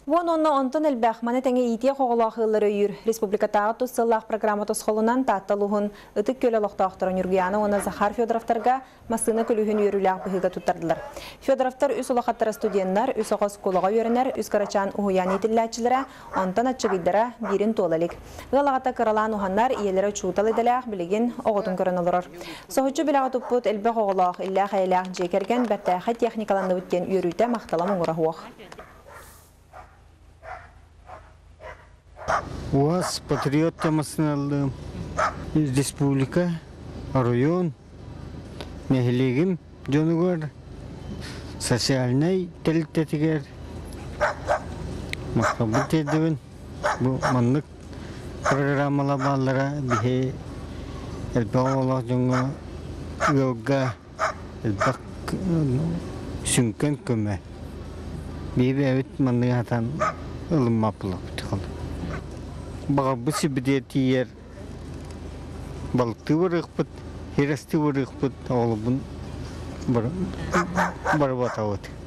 Вон онна онтон элбэх маны тәңе итие хоголахылары үйір. Республикатағы туссыллах программа тосхолунан татталуғын ытык көлі лоқтақтырын үргияны оны Захар Федоровтарға масыны көлігін үйірілях бұхыға тұттардылар. Федоровтар үс олақаттары студенттар, үс оғыз қолыға үйерінер, үс қарачан ұхуян етілләтчілері, онтан атчығыдара бірін толалик. Ғалағата қыралан ұханнар иелері чуутал еделях білеген оғытын көрін олырыр. Соғытчы білағы тұппыт элбэх оғылақ, иллях айлях жекерген бәттәхі техникаланды өткен үйірүйті мақталам ұңыра хуақ. УАЗ патриот темасын алдым. Республика, район, мехлегім жонугар, социальный телектетігер. Мақабыт едігін, бұл маңлық программала баллара бихе әлбақ олақ жоңға өғға әлбақ сүнкен көмі. Бейбі әвет маңлығы атан ылым мапылық біті қалды. Баға бұсы бідетиер балықты варықпыт, херасты варықпыт, олыбын бар батауыт.